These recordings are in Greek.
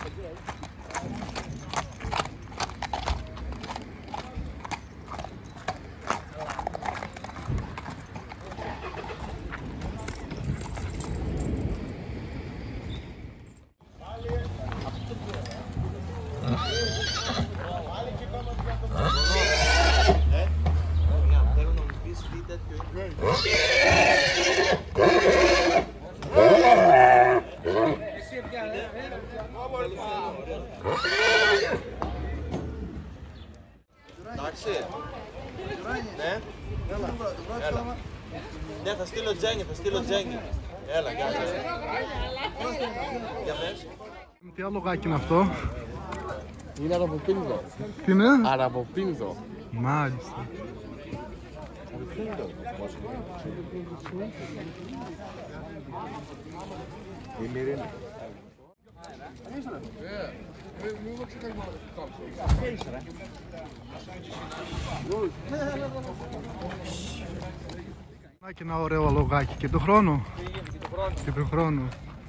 Εντάξει. Ναι. Έλα. Ναι, θα στείλω Τζένι, Έλα, γεια σας. Για πες. Τι άλλο γάκι είναι αυτό? Είναι αραβοπίνδο. Τι είναι? Αραβοπίνδο. Μάλιστα. Η Μυρίνα. Να και ένα ωραίο αλογάκι και του χρόνου. Και του χρόνου.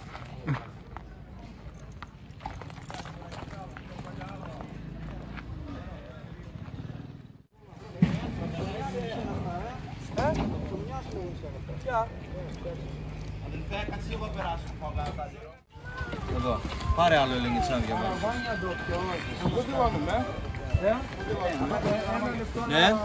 Αδελφέ, κάτσε λίγο να περάσω. Εδώ, πάρε άλλο Ελληνιτσάν για μένα. Πού δηλώνουμε, Ναι.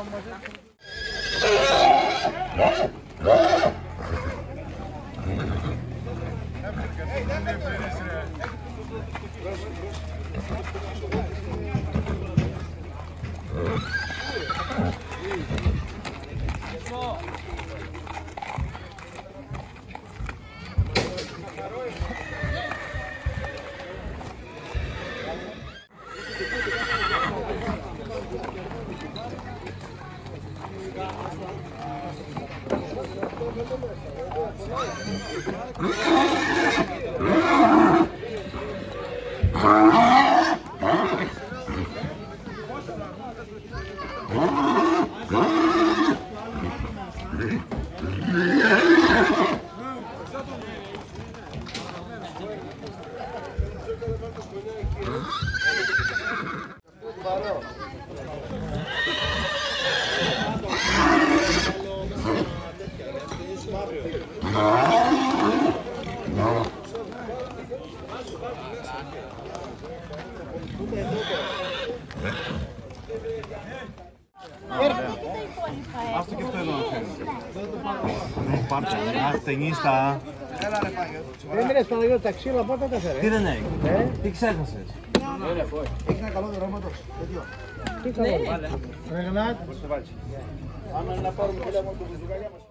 Αυτό και αυτό εδώ να φέρεις. Πάρτε, ασθενίστα. Δεν μείνες Παναγιώτη, τα ξύλα πότε τα φέρε. Τι δεν έγινε, τι ξέχασες. Έχει ένα καλό δρόματος. Τι καλό. Ρεγνάτ. Άμα να πάρουμε και λέμε το βουζουκαλιά μας.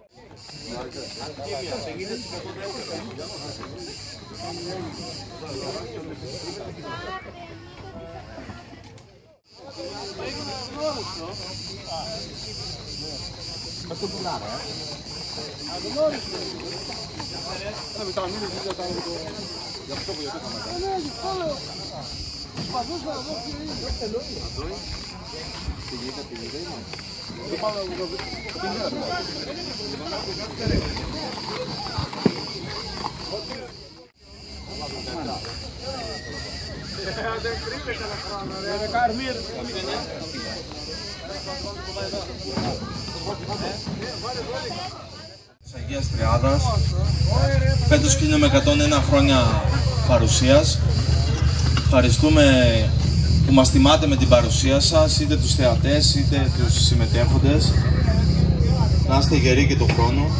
Της Αγίας Τριάδας. Φέτος κλείνουμε 101 χρόνια παρουσίας. Ευχαριστούμε που μας τιμάτε με την παρουσία σας, είτε τους θεατές είτε τους συμμετέχοντες. Να είστε γεροί και του χρόνου.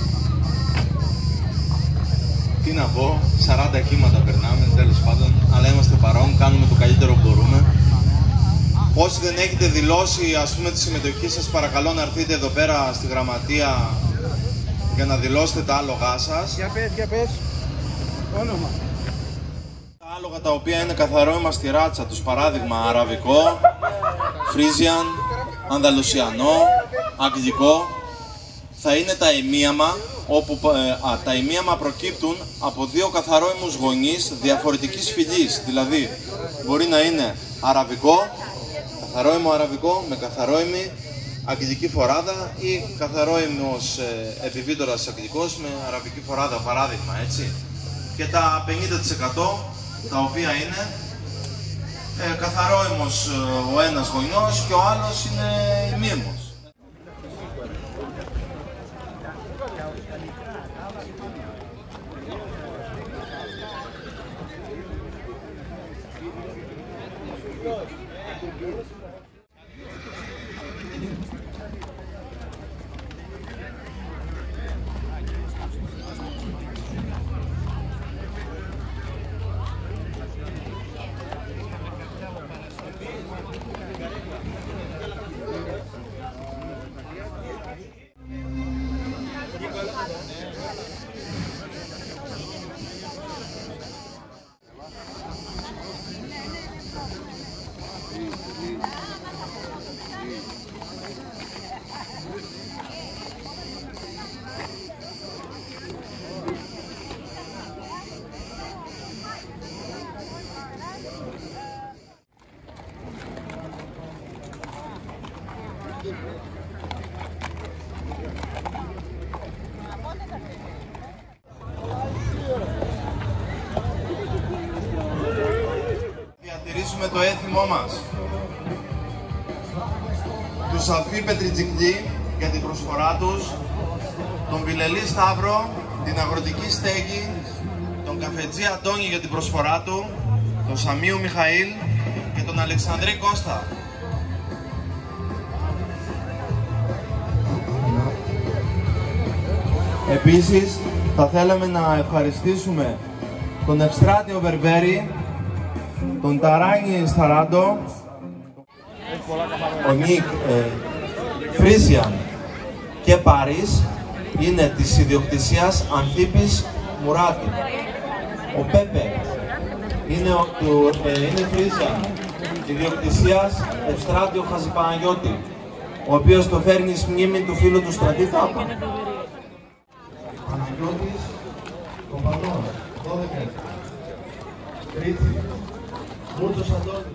Τι να πω, 40 κύματα περνάμε τέλος πάντων, αλλά είμαστε παρόν, κάνουμε το καλύτερο που μπορούμε. Όσοι δεν έχετε δηλώσει ας πούμε τη συμμετοχή σας, παρακαλώ να έρθετε εδώ πέρα στη γραμματεία για να δηλώσετε τα άλογά σας. Για πες, όνομα. Τα άλογα τα οποία είναι καθαρό είμαστε στη ράτσα τους, παράδειγμα αραβικό, φρίζιαν, ανδαλουσιανό, αγγλικό, θα είναι τα ημίαμα, όπου τα ημίαμα προκύπτουν από δύο καθαρόιμους γονείς διαφορετικής φυλής, δηλαδή μπορεί να είναι αραβικό, καθαρόιμο αραβικό με καθαρόιμη αγγλική φοράδα ή καθαρόιμος επιβίτορας αγγλικός με αραβική φοράδα, παράδειγμα, έτσι. Και τα 50% τα οποία είναι Καθαρόιμος ο ένας γονιός και ο άλλος είναι ημίμος. Διατηρήσουμε το έθιμό μας. Τους Αλφή Πετριτζικλή για την προσφορά τους, τον Βιλελή Σταύρο, την Αγροτική Στέγη, τον Καφετζή Αντώνη για την προσφορά του, τον Σαμίου Μιχαήλ και τον Αλεξανδρή Κώστα. Επίσης, θα θέλαμε να ευχαριστήσουμε τον Ευστράτιο Βερβέρη, τον Ταράνι Σταράντο, ο Νίκ Φρίζιαν και Πάρις είναι της ιδιοκτησίας Ανθίπης Μουράτη. Ο Πέπε είναι Φρίζιαν, ιδιοκτησίας Ευστράτιο Χαζηπαναγιώτη, ο οποίος το φέρνει εις μνήμη του φίλου του Στρατή Θάπα. Αναγιώτης Κοπανών, 12. Τρίτη, Μούρτος Αντώνης.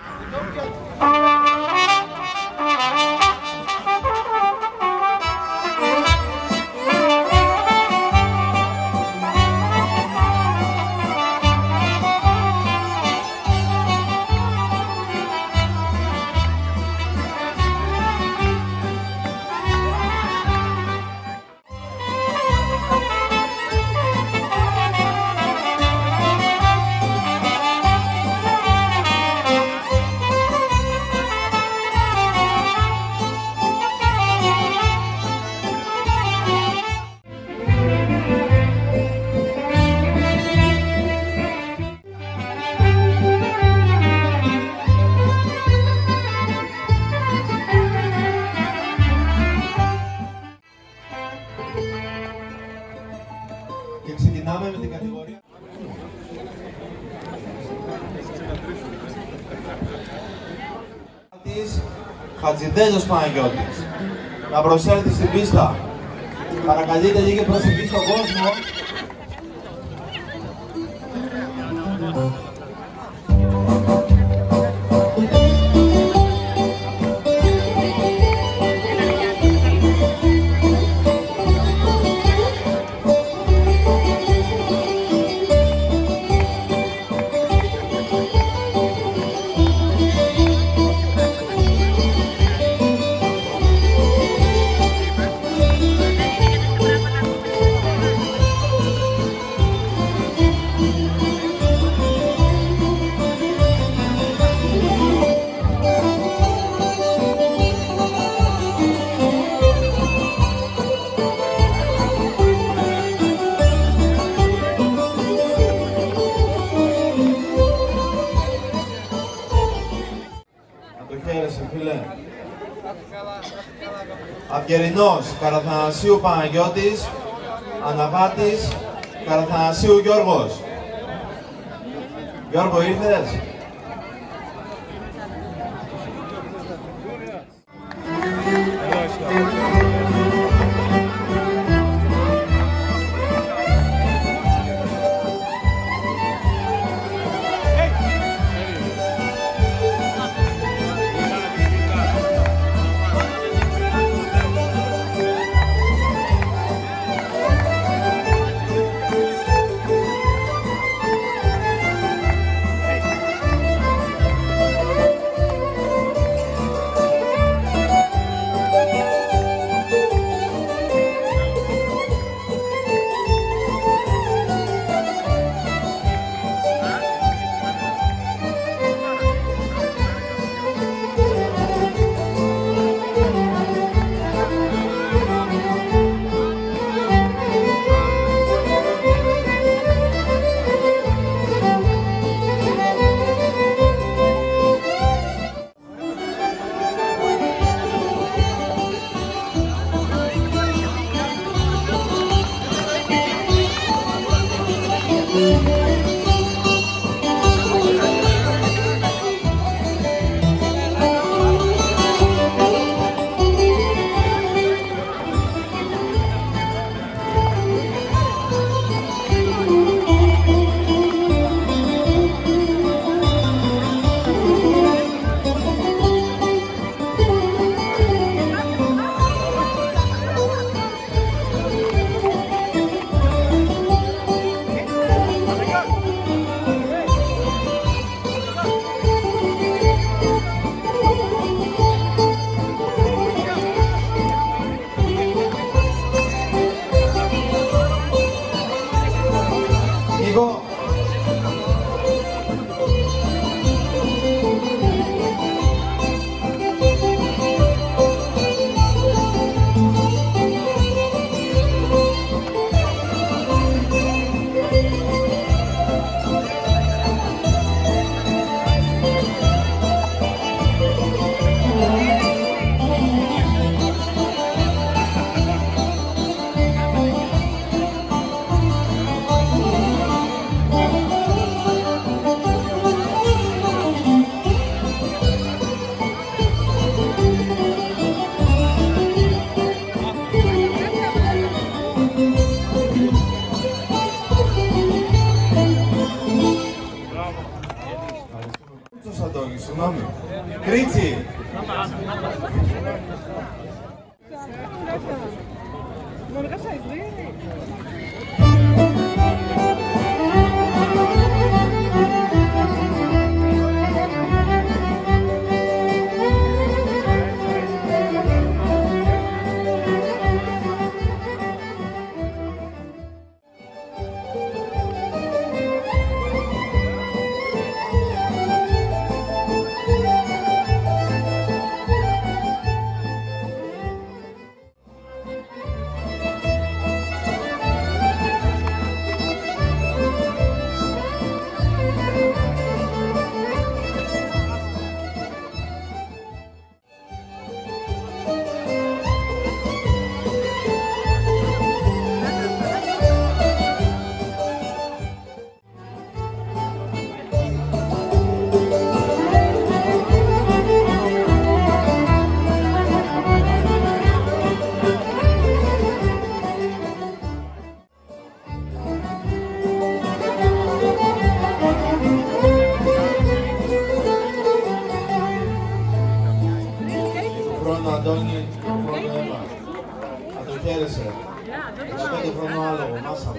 Και ξεκινάμε με την κατηγορία της Χατζηντέζος Παναγιώτης. Να προσέλθει στην πίστα. Παρακαλείτε λίγη προσοχή στον κόσμο. Φίλε. Αυγερινός Καραθανασίου Παναγιώτης, Αναβάτης Καραθανασίου Γιώργος. Γιώργο, ήρθες? συγγνώμη. Κρίτσι. Αντώνη, χρόνο Εύα. Να το χαίρεσαι. 15 χρόνο άλογο, μάσα.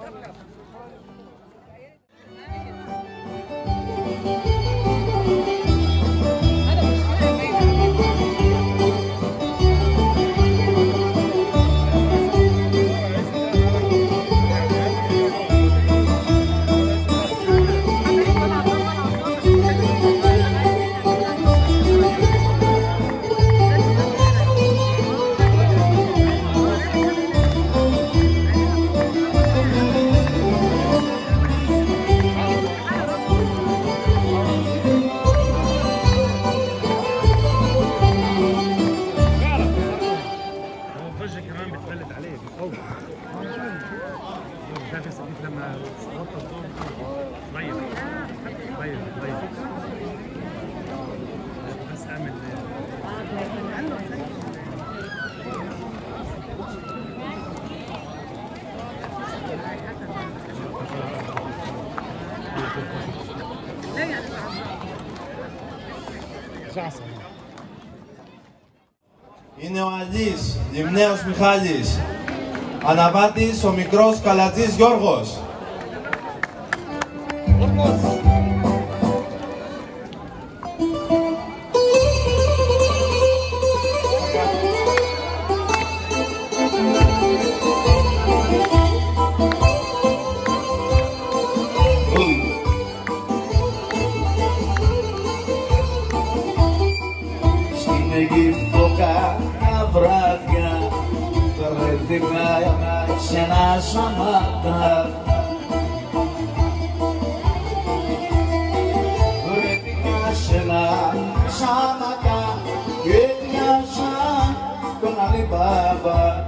Είναι ο Αλής, Λιμναίος Μιχάλης. Αναβάτης ο μικρός Καλατζής Γιώργος. Στην Αιγύπτο κάποια βράδια βρέθηκα σε ένα Σαμάτα. Βρέθηκα σε ένα Σαμάτα και μοιάζα τον Αλή Μπάμπα.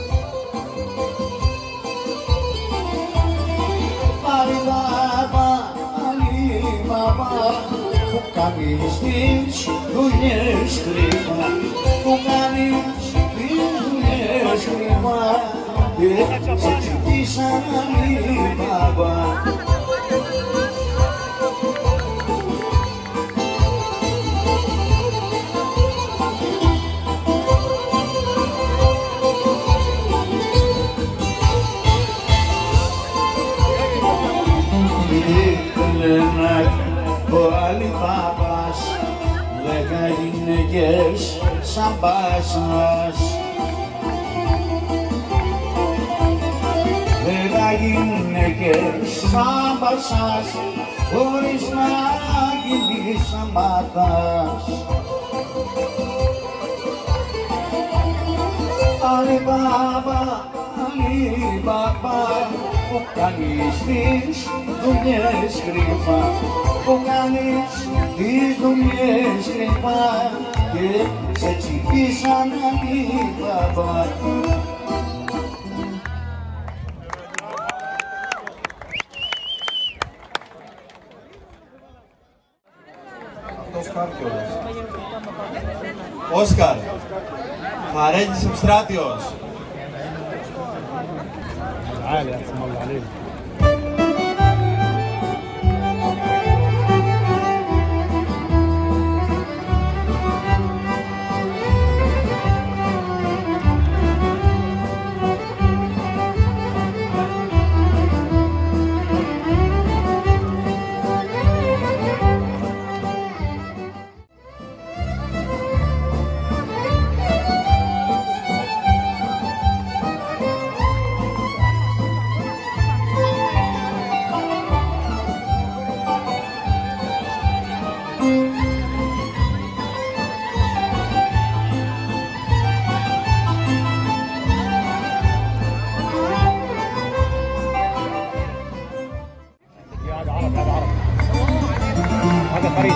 Αλή Μπάμπα, Αλή Μπάμπα, που κάνεις τις δουλειές κρύβα, που κάνεις τις δουλειές κρύβα, και σε τσιτήσαν Αλή Μπάμπα. Ο Αλή Μπάμπας, 10 γυναίκες σαν Πάσας. 10 γυναίκες σαν Πάσας, χωρίς να γίνει Σαμάτας. Αλή Μπάμπα, Αλή Μπάμπα, που κάνεις τις δουλειές κρύβα, που κάνεις τις δουλειές κρύβα, και σε τσιμπήσαν Αλή Μπάμπα. Αυτός χάρκιος. Όσκαρ. Χαρέλης Ευστράτιος. تعال يا اسم الله عليك. هذا فريد.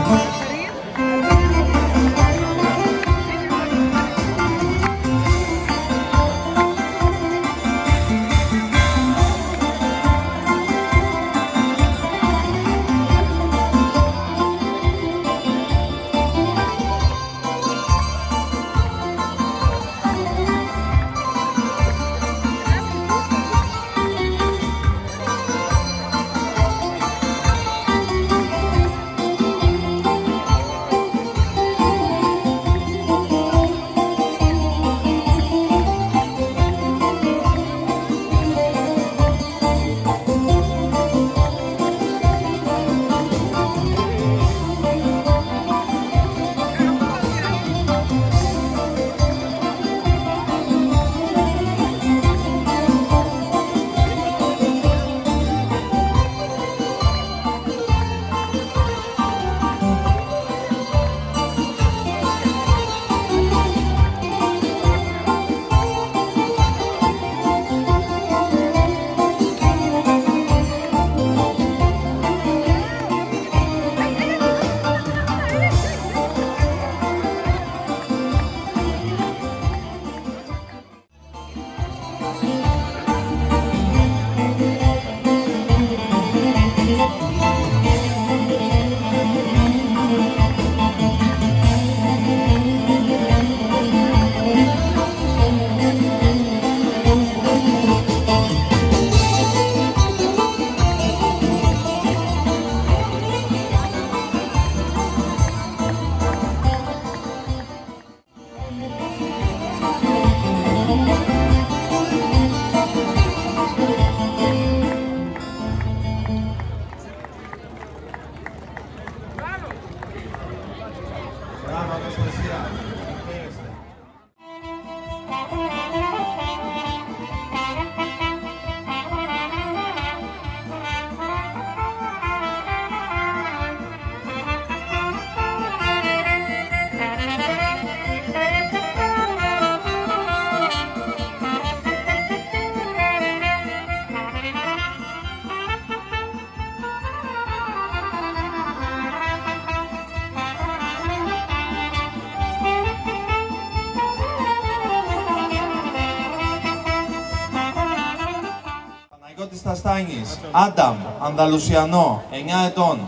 Παναγιώτης Ταστάνης, Άνταμ, Ανδαλουσιανό, 9 ετών.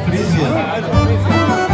Frisian.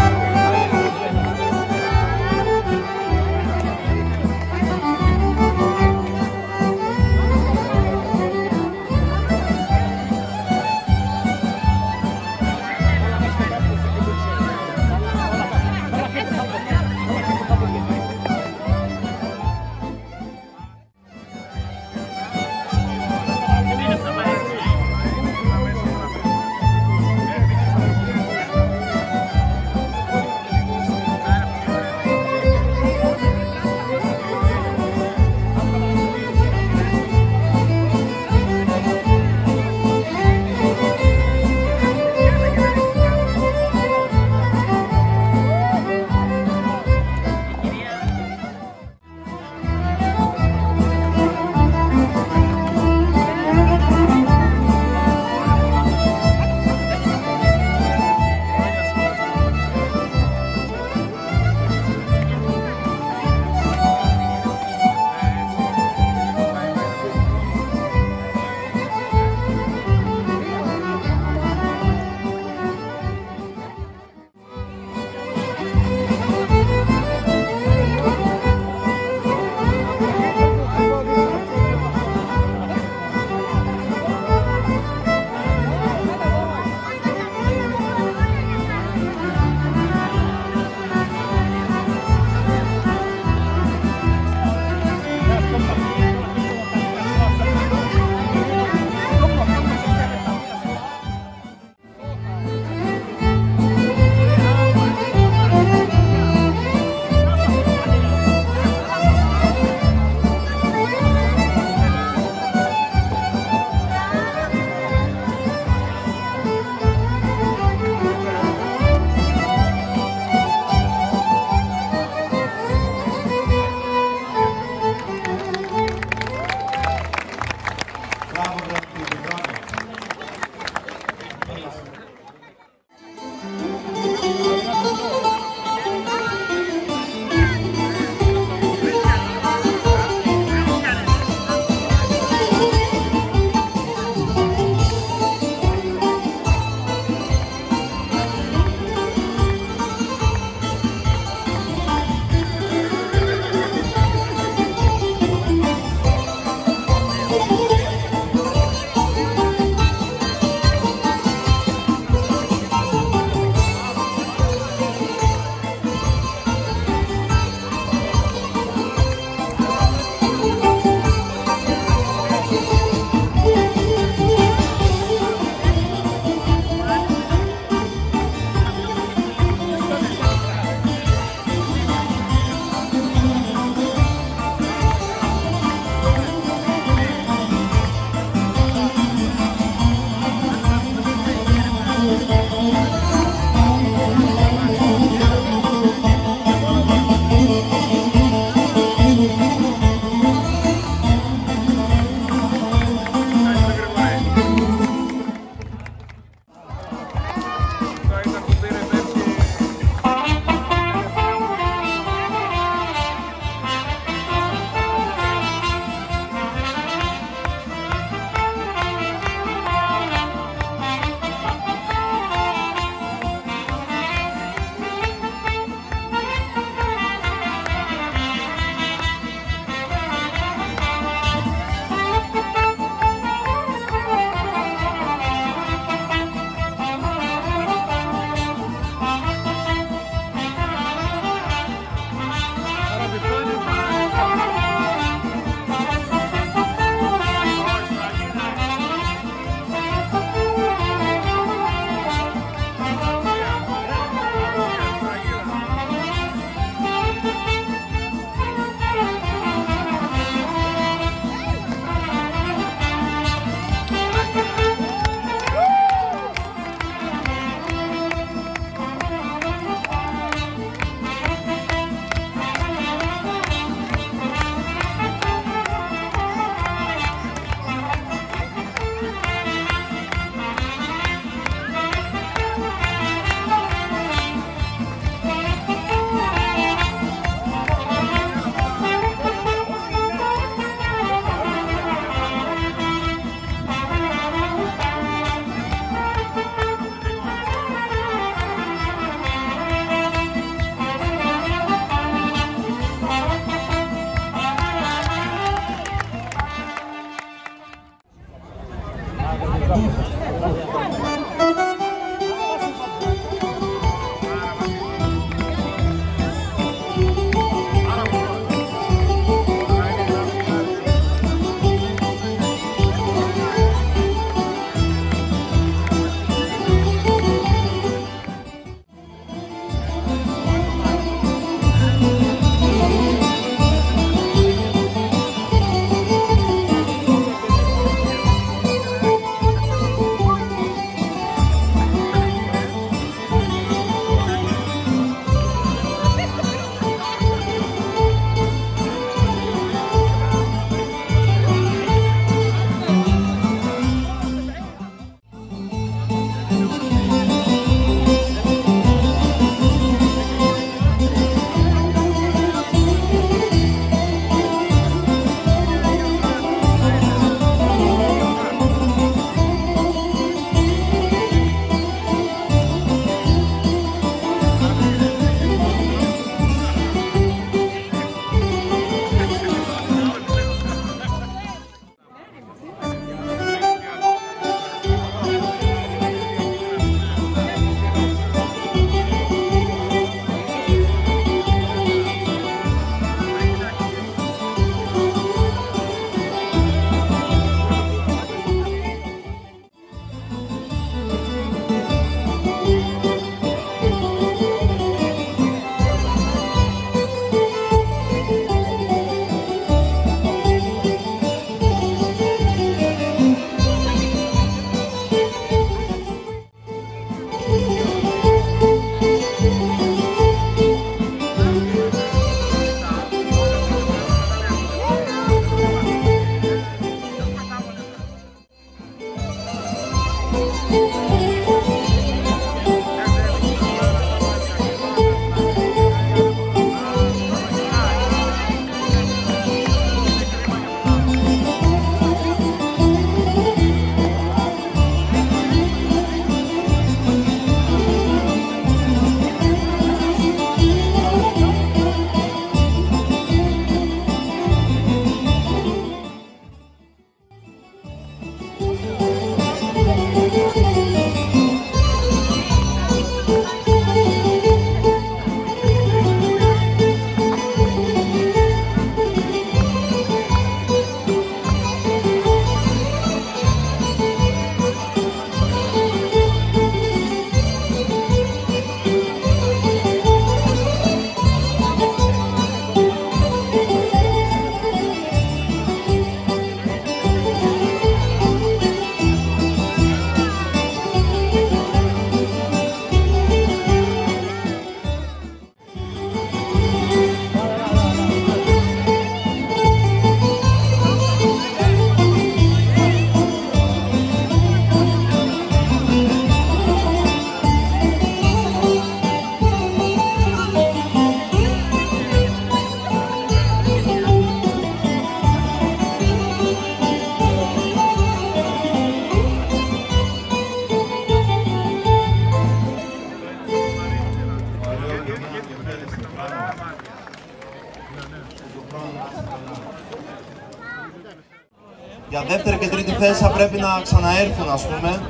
Για δεύτερη και τρίτη θέση θα πρέπει να ξαναέρθουν, ας πούμε.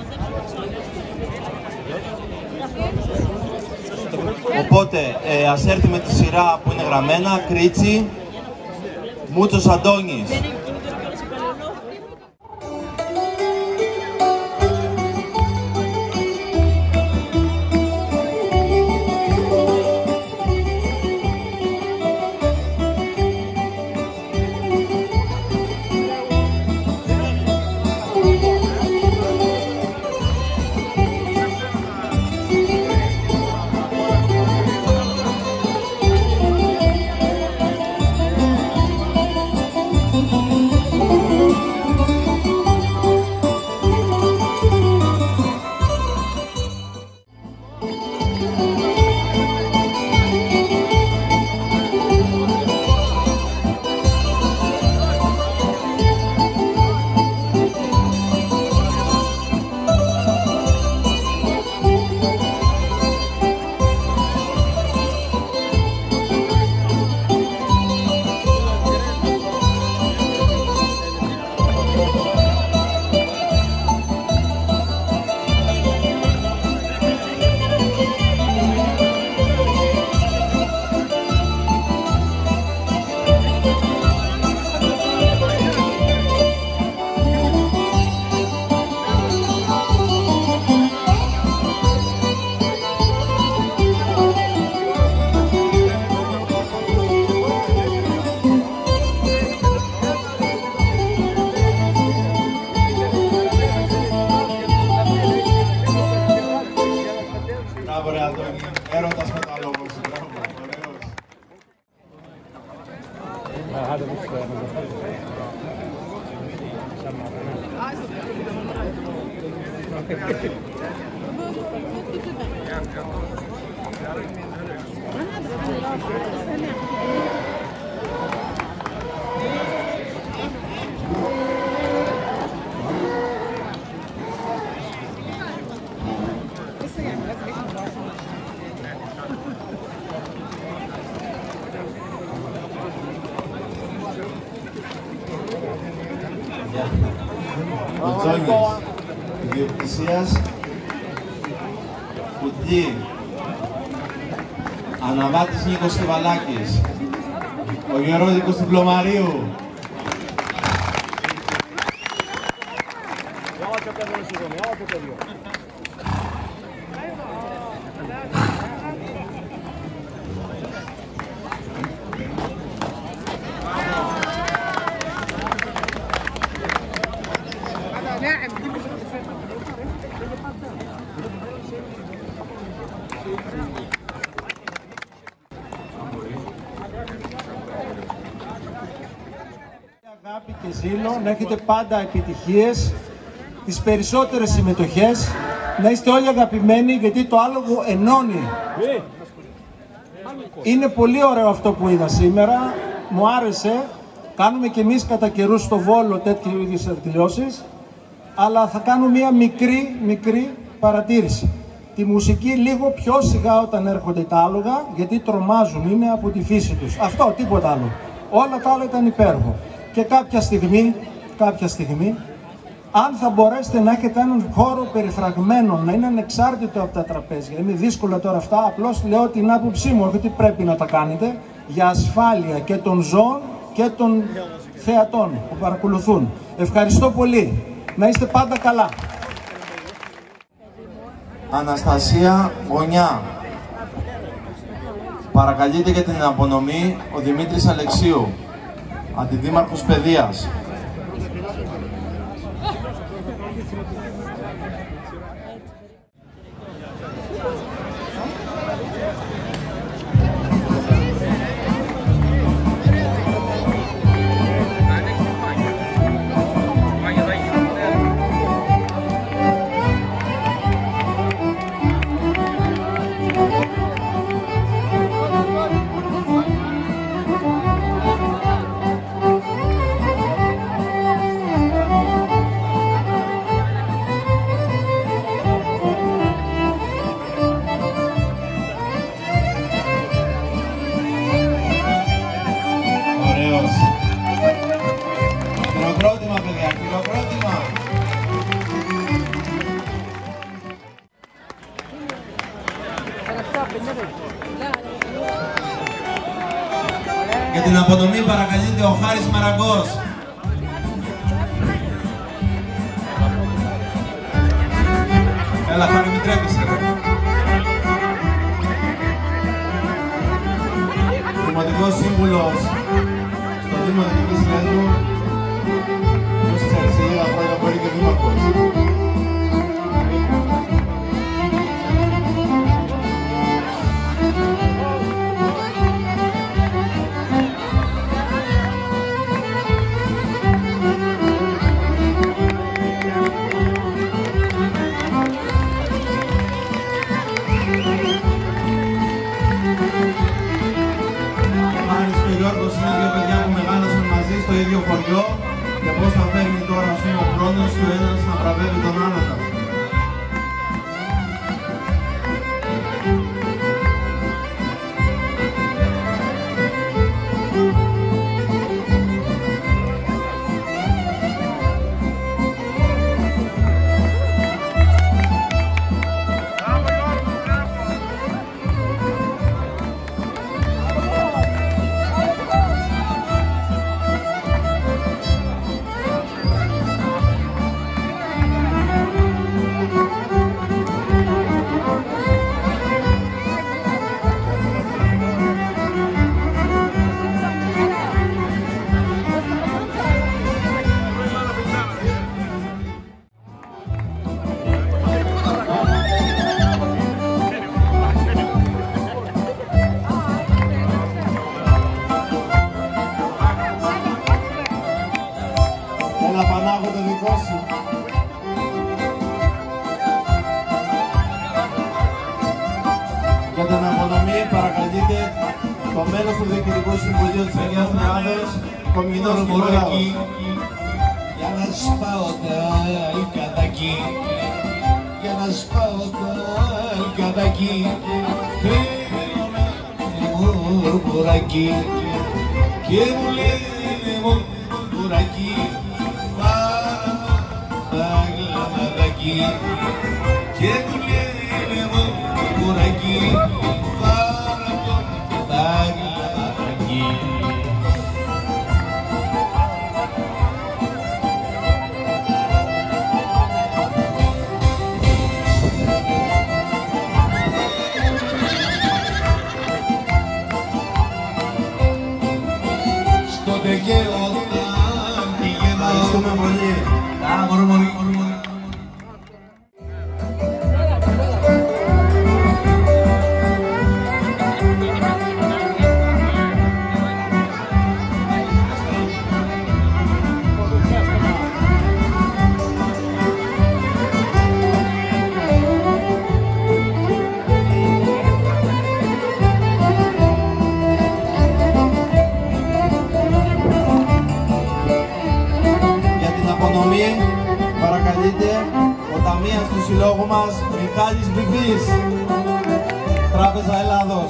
Οπότε ας έρθει με τη σειρά που είναι γραμμένα. Κρίτσι, Μούτσος Αντώνης. Έρωτας με τα λόγω σου, μπράβο, ο Τζόνις, ιδιοκτησίας Κουτί, Αναβάτης Νίκος Στιβαλάκης, ο Γερόδικος του Πλωμαρίου. Αγάπη και ζήλο, να έχετε πάντα επιτυχίες, τις περισσότερες συμμετοχές, να είστε όλοι αγαπημένοι, γιατί το άλογο ενώνει. Είναι πολύ ωραίο αυτό που είδα σήμερα, μου άρεσε. Κάνουμε και εμείς κατά καιρούς στο Βόλο τέτοιου είδους εκδηλώσεις, αλλά θα κάνω μία μικρή παρατήρηση. Τη μουσική λίγο πιο σιγά όταν έρχονται τα άλογα, γιατί τρομάζουν, είναι από τη φύση τους. Αυτό, τίποτα άλλο. Όλα τα άλλα ήταν υπέροχο. Και κάποια στιγμή, αν θα μπορέσετε να έχετε έναν χώρο περιφραγμένο, να είναι ανεξάρτητο από τα τραπέζια. Είναι δύσκολα τώρα αυτά, απλώς λέω την άποψή μου, ότι πρέπει να τα κάνετε για ασφάλεια και των ζώων και των θεατών που παρακολουθούν. Ευχαριστώ πολύ. Να είστε πάντα καλά. Αναστασία Γωνιά. Παρακαλείται για την απονομή ο Δημήτρης Αλεξίου, Αντιδήμαρχος Παιδείας. Χειροκρότημα, παιδιά, χειροκρότημα. Για την απονομή παρακαλείται ο Χάρης Μαραγκός. Έλα, Χάρη, μην τρέπεσαι. Δημοτικός σύμβουλος στο Δήμο Δυτικής Λέσβου. Όσοι ξέρεις, σε λίγα χρόνια μπορεί και δήμαρχος. Είναι δύο παιδιά που μεγάλωσαν μαζί στο ίδιο χωριό και πώς θα φέρνει τώρα ο χρόνος και ο ένας να βραβεύει το μέλος του Διοικητικού Συμβουλίου της Αγίας Τριάδος, Κομινός Μουράκη. Για να σπάω τα αλκατάκι, για να σπάω τα αλκατάκι, θέλω να μουρμουράκι και μου λένε μουρμουράκι, τα γλαματάκι και μου λένε μουρμουράκι, τα γλαματάκι. Ευχαριστούμε πολύ. Παρακαλείται ο ταμείας του συλλόγου μας Μιχάλης Μπιμπής, Τράπεζα Ελλάδος.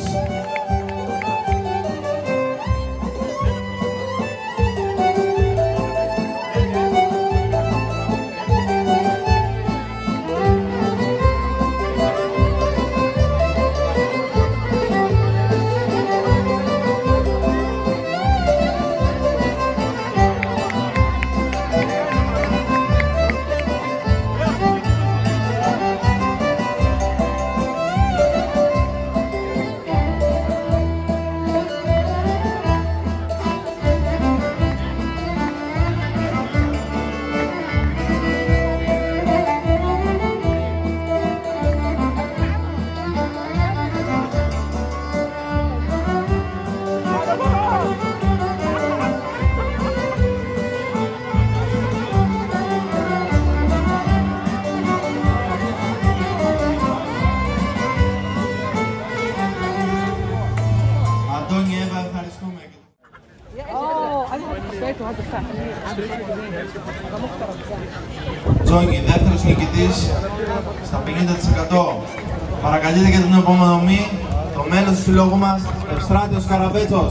Τζόγι, δεύτερος νικητής στα 50%. Παρακαλείται για την επομονωμή το μέλος του συλλόγου μας, Ευστράτιος Καραβέτσος.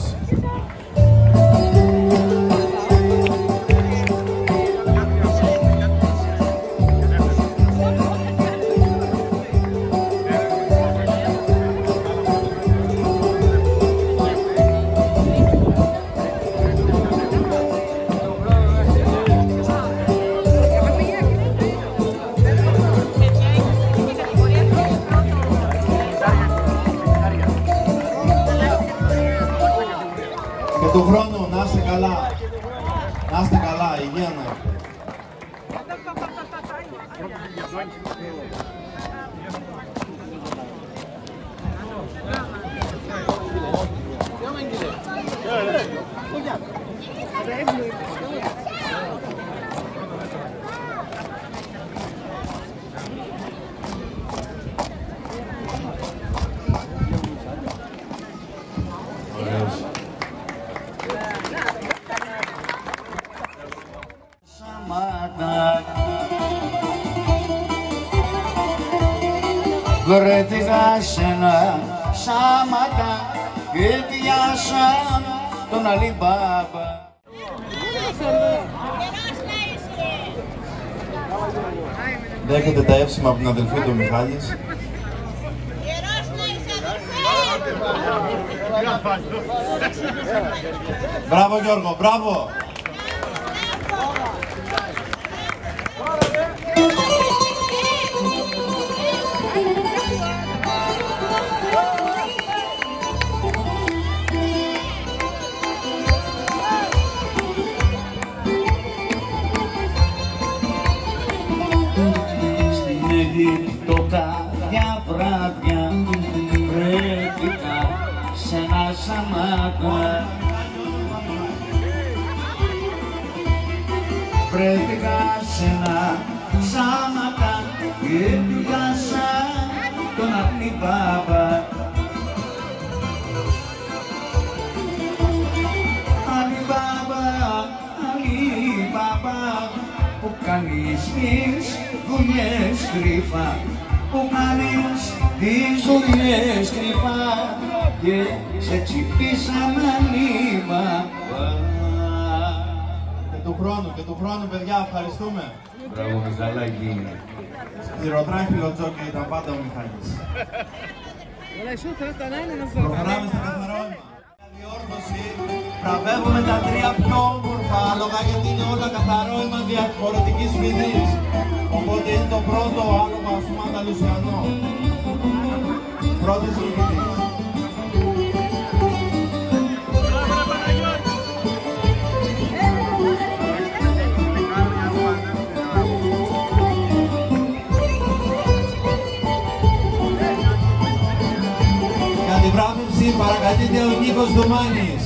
Και του χρόνου να είστε καλά, να είστε καλά, υγεία να έχετε. Βρέθηκα σ' ένα σάματα και πιάσαν τον Αλιμπάμπα. Δέχεται τα εύσημα από την αδελφή του Μιχάλης. Μπράβο Γιώργο, μπράβο! Το κάποια βράδια βρέθηκα σ' ένα σαμάτα. Βρέθηκα σ' ένα σάματα και πιάσα τον Αλιμπάμπα. κάνεις τις δουλειές κρυφά, που κάνεις τις δουλειές κρυφά και σε τσιπήσαν αλήμα. Και του χρόνου, παιδιά, ευχαριστούμε. Μπράβο, Μιχαλάκη. Σκληροτράχυλο τζόκι ήταν πάντα ο Μιχάλης. Προχωράμε στα καθαρόιμα. Διόρθωση, βραβεύουμε τα τρία πιο όμορφα άλογα γιατί είναι όλα καθαρόιμα διαφορετικής φυλής. Οπότε είναι το πρώτο άλογο, ας πούμε, Ανταλουσιανό. Πρώτης φυλής. Για την βράβευση παρακαλείται ο Νίκος Δουμάνης.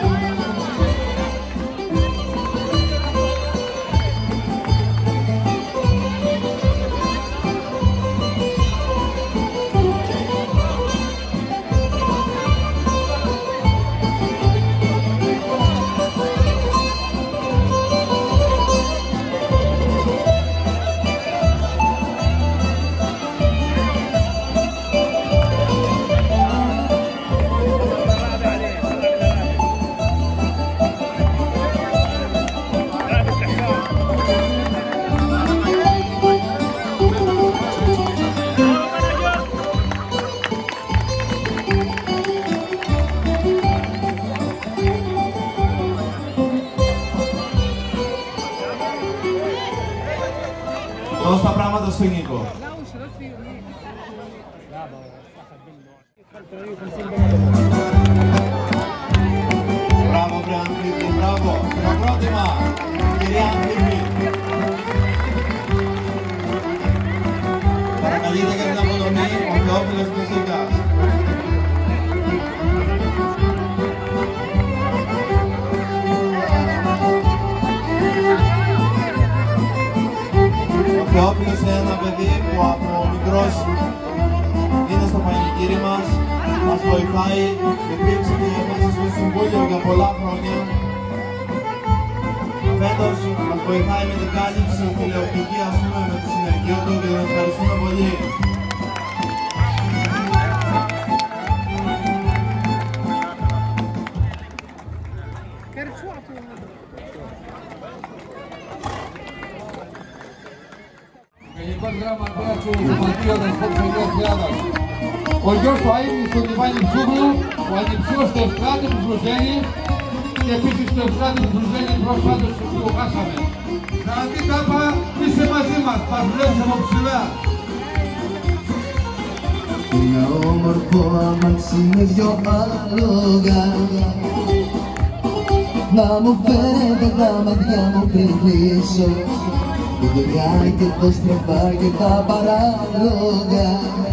Δώσ' τα πράγματα στον Νίκο. Μπράβο, βρε Αμφίπη, μπράβο. Χειροκρότημα, κυρία Αμφίπη. Παρακαλείτε για την απονομή ο Θεόφιλος Μουσίκας. Ο Θεόφιλος είναι ένα παιδί που από μικρός είναι στο πανηγύρι μας, μας βοηθάει, υπήρξε και μέσα στο Συμβούλιο για πολλά χρόνια. Φέτος μας βοηθάει με την κάλυψη τηλεοπτική, ας πούμε, με το συνεργείο του και τον ευχαριστούμε πολύ. Γενικός γραμματέας του Σωματείου Αδελφών Παιδιών Θεάτρας. Ο γιος του Αΐμνης του Ιβάνη Ψούγλου, ο ανιψιός του Ευστράτη του Βρουζένη και επίσης του Ευστράτη του Βρουζένη πρόσφατος του οποίου χάσαμε. Κρατή Τάπα, είσαι μαζί μας, μας βλέπεις από ψηλά. Ένα όμορφο αμάξι με δυο άλογα να μου φέρετε τα μάτια μου πριν κλείσω τη δουλειά και το στροφά και τα παράλογα.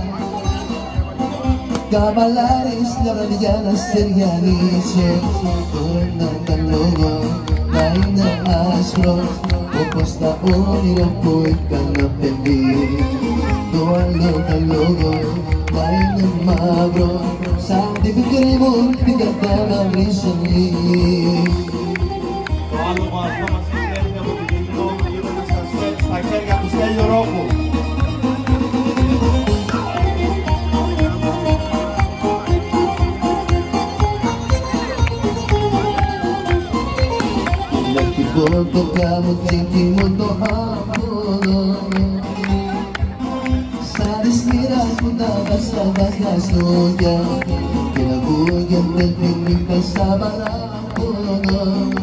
Καβαλάρεις μια βραδιά να στεριανίσω, το ένα τα λόγο να είναι άσπρο όπως τα όνειρα που έκανα παιδί. Το άλλο τα λόγο να είναι μαύρο σαν την πικρή μου την κατάλαβη ζωή. Το άλογο αυτό μας έχει έρθει από την Ελληνό γύρω στα χέρια του Στέλιο Ρόχου. Να χτυπώ το καμποτζί μου το άποδο σαν τη σμήρα που τα βάζα τα χαστούκια και να ακούγεται τη νύχτα σαν παράπονο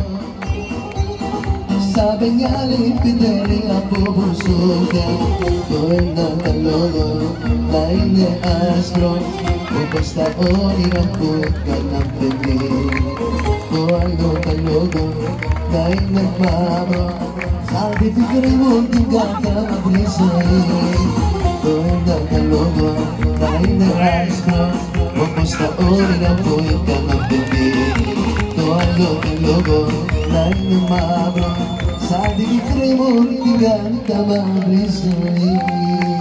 σαν πενιάλη πιτέρι από μπουρσούκια. Το ένα τα λόγο να είναι άσπρο όπως τα όνειρα που έκανα παιδί. Το άλλο τα λόγο να είναι μαύρο σαν την πικρή μου την κατάμαυρη ζωή. Το ένα τα λόγο να είναι άσπρο όπως τα όνειρα που έκανα παιδί. Το άλλο τα λόγο να είναι μαύρο σαν την πικρή μου την κατάμαυρη ζωή.